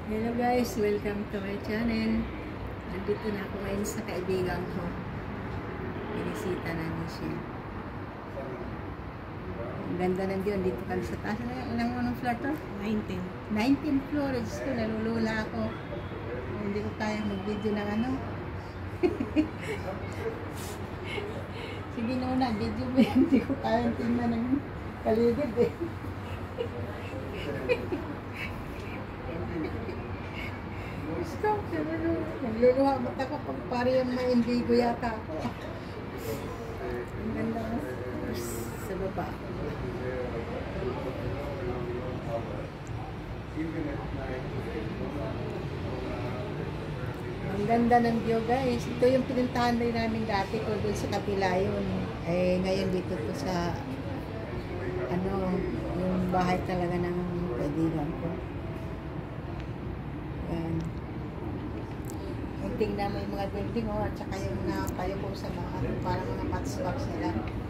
Hello guys, welcome to my channel. Nandito na ako ngayon sa kaibigan ko. Binisita namin siya. Ang ganda ng view. Dito kami sa taas. Anong floor to? 19. 19th floor. Diyos ko, nalulula ako. Hindi ko kaya mag-video ng ano. Sige na, video mo yan. Hindi ko kaya tingnan ng paligid eh. Stop, nagluluha ba't ako pag parang may indigo yata ako. Ang ganda ko. Sa baba. Ang ganda ng view guys. Ito yung pinuntahan rin namin dati ko doon sa kabila yun. Eh ngayon dito to sa ano, yung bahay talaga ng kaibigan ko. Yan. Tingnan mo yung mga building at saka yung mga kayo ko sa mga parang mga matchbox nila.